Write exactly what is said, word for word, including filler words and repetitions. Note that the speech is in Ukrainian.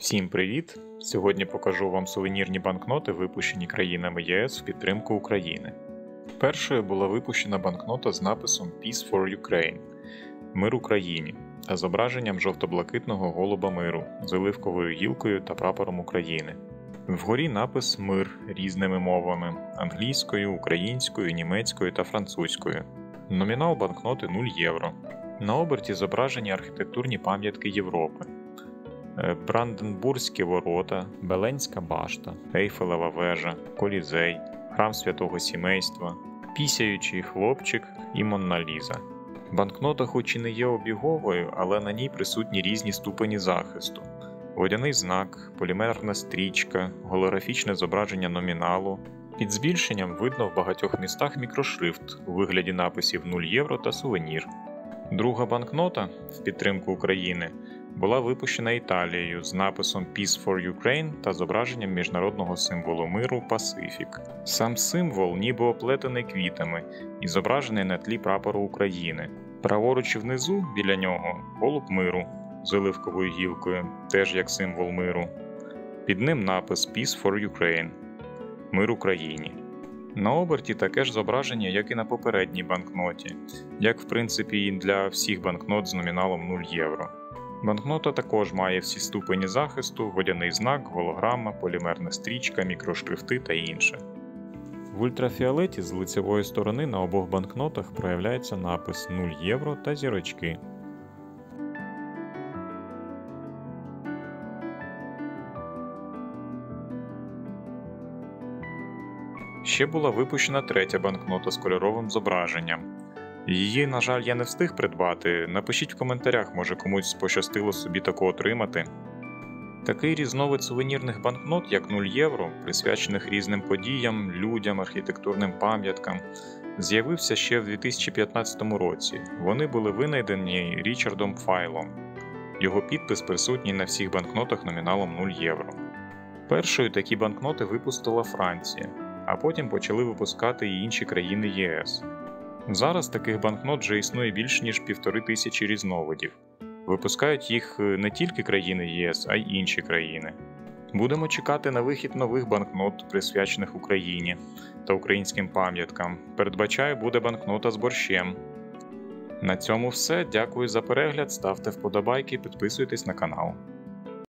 Всім привіт! Сьогодні покажу вам сувенірні банкноти, випущені країнами ЄС в підтримку України. Першою була випущена банкнота з написом Peace for Ukraine – Мир Україні та зображенням жовто-блакитного голуба миру з оливковою гілкою та прапором України. Вгорі напис «Мир» різними мовами – англійською, українською, німецькою та французькою. Номінал банкноти нуль євро. На оберті зображені архітектурні пам'ятки Європи. Бранденбурзькі ворота, Беленська башта, Ейфелева вежа, Колізей, Храм Святого Сімейства, Пісяючий хлопчик і Монна Ліза. Банкнота хоч і не є обіговою, але на ній присутні різні ступені захисту. Водяний знак, полімерна стрічка, голографічне зображення номіналу. Під збільшенням видно в багатьох містах мікрошрифт у вигляді написів нуль євро та сувенір. Друга банкнота в підтримку України була випущена Італією з написом Peace for Ukraine та зображенням міжнародного символу миру Пасифік. Сам символ ніби оплетений квітами і зображений на тлі прапору України. Праворуч внизу, біля нього, голуб миру з оливковою гілкою, теж як символ миру. Під ним напис Peace for Ukraine – Мир Україні. На оберті таке ж зображення, як і на попередній банкноті, як в принципі і для всіх банкнот з номіналом нуль євро. Банкнота також має всі ступені захисту, водяний знак, голограма, полімерна стрічка, мікрошрифти та інше. В ультрафіолеті з лицевої сторони на обох банкнотах проявляється напис нуль євро та зірочки. Ще була випущена третя банкнота з кольоровим зображенням. Її, на жаль, я не встиг придбати, напишіть в коментарях, може комусь пощастило собі таку отримати. Такий різновид сувенірних банкнот, як нуль євро, присвячених різним подіям, людям, архітектурним пам'яткам, з'явився ще в дві тисячі п'ятнадцятому році. Вони були винайдені Річардом Файлом. Його підпис присутній на всіх банкнотах номіналом нуль євро. Першою такі банкноти випустила Франція, а потім почали випускати і інші країни ЄС. Зараз таких банкнот вже існує більш ніж півтори тисячі різновидів. Випускають їх не тільки країни ЄС, а й інші країни. Будемо чекати на вихід нових банкнот, присвячених Україні та українським пам'яткам. Передбачаю, буде банкнота з борщем. На цьому все. Дякую за перегляд, ставте вподобайки, підписуйтесь на канал.